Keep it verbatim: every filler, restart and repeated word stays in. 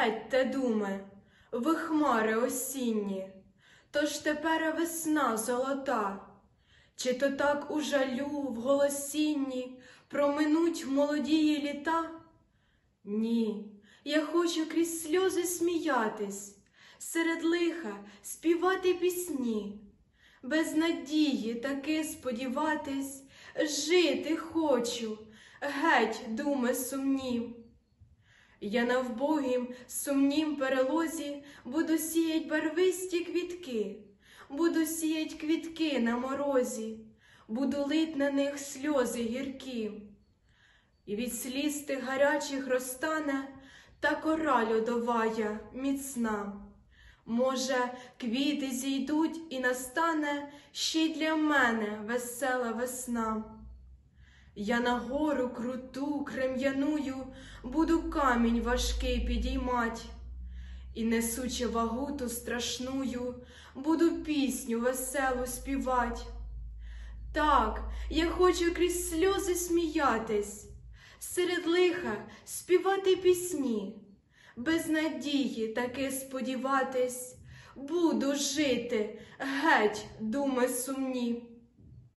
геть те думи, ви хмари осінні, тож тепер весна золота. Чи то так у жалю, в голосінні проминуть молодії літа? Ні, я хочу крізь сльози сміятись, серед лиха співати пісні, без надії таки сподіватись, жити хочу, геть думи сумні. Я на вбогім сумнім перелозі буду сіять барвисті квітки, буду сіять квітки на морозі, буду лить на них сльози гіркі. І від сліз тих гарячих розтане та кора льодовая міцна. Може, квіти зійдуть і настане ще й для мене весела весна. Я на гору круту, крем'яную, буду камінь важкий підіймать, і, несучи вагу ту страшную, буду пісню веселу співать. Так, я хочу крізь сльози сміятись, серед лиха співати пісні, без надії таки сподіватись, буду жити, геть думи сумні.